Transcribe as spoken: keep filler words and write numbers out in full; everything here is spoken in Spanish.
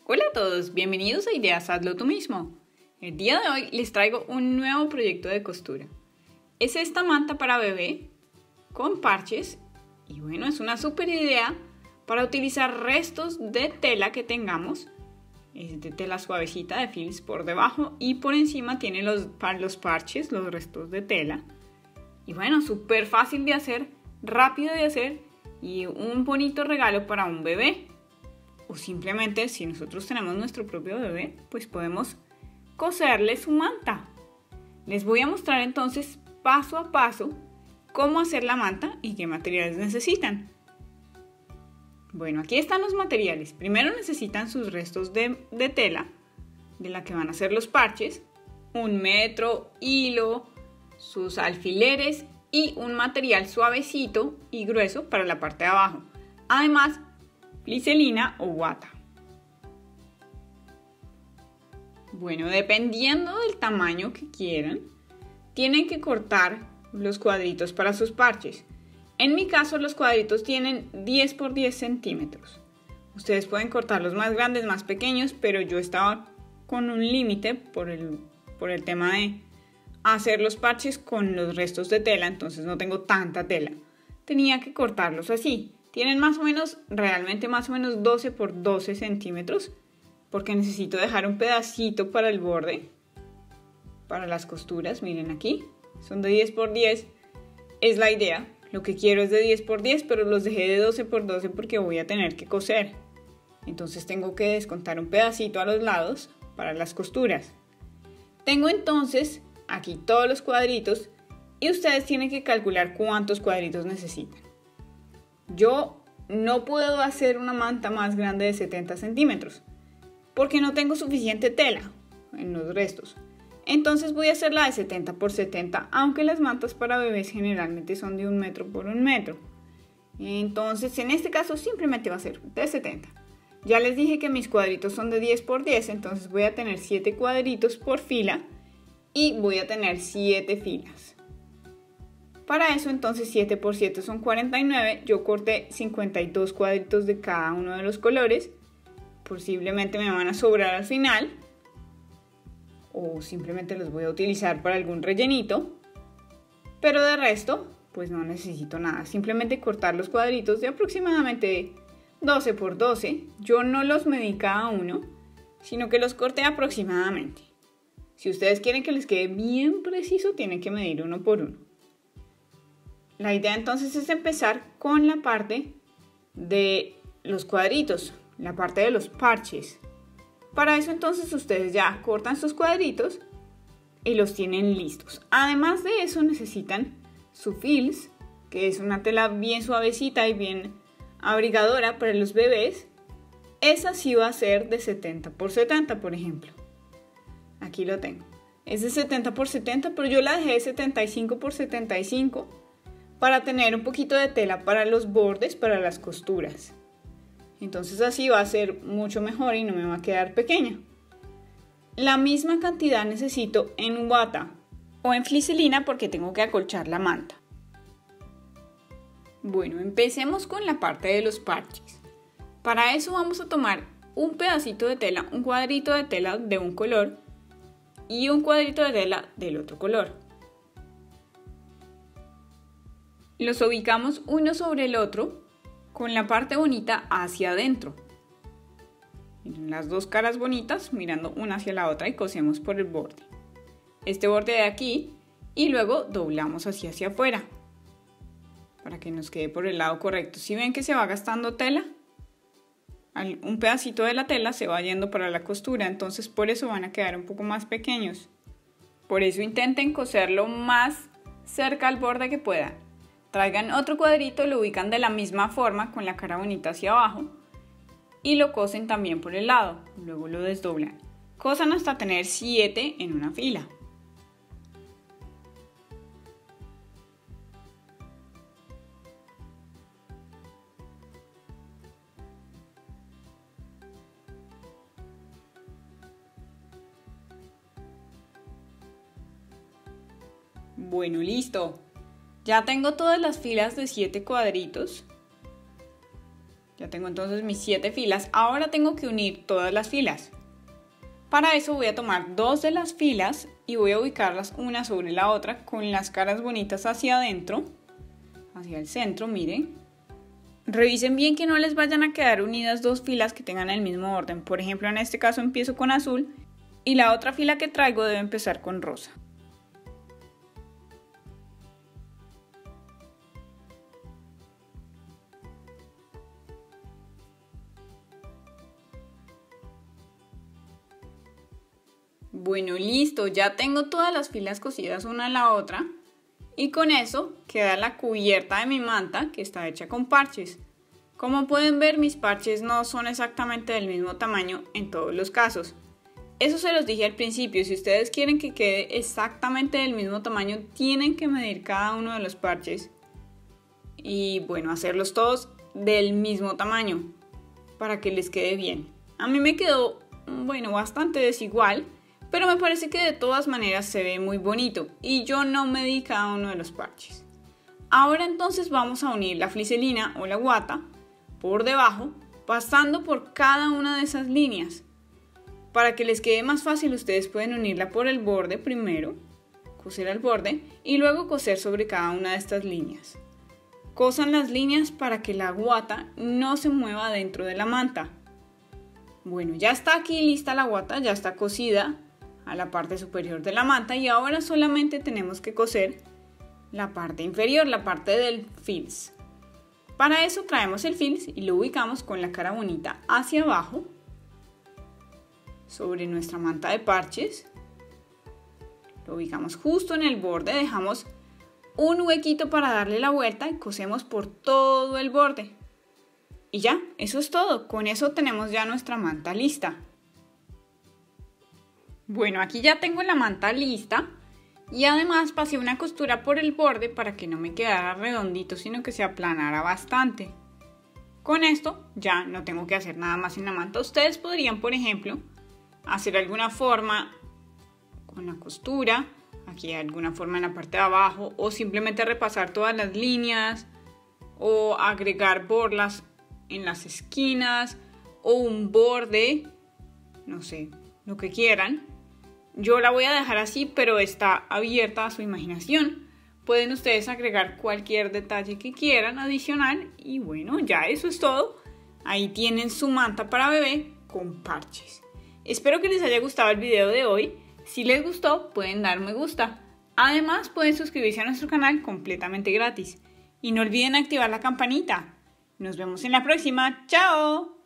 Hola a todos, bienvenidos a Ideas Hazlo Tú Mismo. El día de hoy les traigo un nuevo proyecto de costura. Es esta manta para bebé con parches y bueno, es una súper idea para utilizar restos de tela que tengamos. Es de tela suavecita de fils por debajo y por encima tiene los, los parches, los restos de tela. Y bueno, súper fácil de hacer, rápido de hacer y un bonito regalo para un bebé. O simplemente, si nosotros tenemos nuestro propio bebé, pues podemos coserle su manta. Les voy a mostrar entonces paso a paso cómo hacer la manta y qué materiales necesitan. Bueno, aquí están los materiales. Primero necesitan sus restos de, de tela, de la que van a hacer los parches, un metro, hilo, sus alfileres y un material suavecito y grueso para la parte de abajo. Además, gliselina o guata. Bueno, dependiendo del tamaño que quieran, tienen que cortar los cuadritos para sus parches. En mi caso, los cuadritos tienen diez por diez centímetros. Ustedes pueden cortar los más grandes, más pequeños, pero yo estaba con un límite por el, por el tema de hacer los parches con los restos de tela, entonces no tengo tanta tela. Tenía que cortarlos así. Tienen más o menos, realmente más o menos doce por doce centímetros, porque necesito dejar un pedacito para el borde, para las costuras. Miren aquí, son de diez por diez, es la idea. Lo que quiero es de diez por diez, pero los dejé de doce por doce porque voy a tener que coser. Entonces tengo que descontar un pedacito a los lados para las costuras. Tengo entonces aquí todos los cuadritos y ustedes tienen que calcular cuántos cuadritos necesitan. Yo no puedo hacer una manta más grande de setenta centímetros porque no tengo suficiente tela en los restos. Entonces voy a hacer la de setenta por setenta, aunque las mantas para bebés generalmente son de un metro por un metro. Entonces en este caso simplemente va a ser de setenta. Ya les dije que mis cuadritos son de diez por diez, entonces voy a tener siete cuadritos por fila y voy a tener siete filas. Para eso entonces siete por siete son cuarenta y nueve, yo corté cincuenta y dos cuadritos de cada uno de los colores, posiblemente me van a sobrar al final o simplemente los voy a utilizar para algún rellenito, pero de resto pues no necesito nada, simplemente cortar los cuadritos de aproximadamente doce por doce, yo no los medí cada uno, sino que los corté aproximadamente. Si ustedes quieren que les quede bien preciso, tienen que medir uno por uno. La idea entonces es empezar con la parte de los cuadritos, la parte de los parches. Para eso entonces ustedes ya cortan sus cuadritos y los tienen listos. Además de eso necesitan su fils, que es una tela bien suavecita y bien abrigadora para los bebés. Esa sí va a ser de setenta por setenta, por ejemplo. Aquí lo tengo. Es de setenta por setenta, pero yo la dejé de setenta y cinco por setenta y cinco. Para tener un poquito de tela para los bordes, para las costuras. Entonces así va a ser mucho mejor y no me va a quedar pequeña. La misma cantidad necesito en guata o en gliselina porque tengo que acolchar la manta. Bueno, empecemos con la parte de los parches. Para eso vamos a tomar un pedacito de tela, un cuadrito de tela de un color y un cuadrito de tela del otro color. Los ubicamos uno sobre el otro con la parte bonita hacia adentro. Miren, las dos caras bonitas mirando una hacia la otra y cosemos por el borde. Este borde de aquí y luego doblamos así hacia afuera para que nos quede por el lado correcto. Si ven que se va gastando tela, un pedacito de la tela se va yendo para la costura, entonces por eso van a quedar un poco más pequeños. Por eso intenten coserlo más cerca al borde que puedan. Traigan otro cuadrito, lo ubican de la misma forma con la cara bonita hacia abajo y lo cosen también por el lado, luego lo desdoblan. Cosan hasta tener siete en una fila. Bueno, listo. Ya tengo todas las filas de siete cuadritos. Ya Ya tengo entonces mis siete filas. Ahora tengo que unir todas las filas. Para eso voy a tomar dos de las filas y voy a ubicarlas una sobre la otra con las caras bonitas hacia adentro, hacia el centro, miren. Revisen bien que no les vayan a quedar unidas dos filas que tengan el mismo orden. Por ejemplo, en este caso empiezo con azul y la otra fila que traigo debe empezar con rosa. Bueno, listo, ya tengo todas las filas cosidas una a la otra y con eso queda la cubierta de mi manta que está hecha con parches. Como pueden ver, mis parches no son exactamente del mismo tamaño en todos los casos. Eso se los dije al principio, si ustedes quieren que quede exactamente del mismo tamaño, tienen que medir cada uno de los parches y bueno, hacerlos todos del mismo tamaño para que les quede bien. A mí me quedó, bueno, bastante desigual, pero me parece que de todas maneras se ve muy bonito y yo no medí cada uno de los parches. Ahora entonces vamos a unir la fliselina o la guata por debajo, pasando por cada una de esas líneas. Para que les quede más fácil, ustedes pueden unirla por el borde primero, coser al borde y luego coser sobre cada una de estas líneas. Cosan las líneas para que la guata no se mueva dentro de la manta. Bueno, ya está aquí lista la guata, ya está cosida a la parte superior de la manta y ahora solamente tenemos que coser la parte inferior, la parte del fils. Para eso traemos el fils y lo ubicamos con la cara bonita hacia abajo sobre nuestra manta de parches. Lo ubicamos justo en el borde, dejamos un huequito para darle la vuelta y cosemos por todo el borde. Y ya, eso es todo. Con eso tenemos ya nuestra manta lista. Bueno, aquí ya tengo la manta lista y además pasé una costura por el borde para que no me quedara redondito, sino que se aplanara bastante. Con esto ya no tengo que hacer nada más en la manta. Ustedes podrían, por ejemplo, hacer alguna forma con la costura, aquí alguna forma en la parte de abajo, o simplemente repasar todas las líneas, o agregar borlas en las esquinas, o un borde, no sé, lo que quieran. Yo la voy a dejar así, pero está abierta a su imaginación. Pueden ustedes agregar cualquier detalle que quieran adicional y bueno, ya eso es todo. Ahí tienen su manta para bebé con parches. Espero que les haya gustado el video de hoy. Si les gustó, pueden dar me gusta. Además, pueden suscribirse a nuestro canal completamente gratis. Y no olviden activar la campanita. Nos vemos en la próxima. ¡Chao!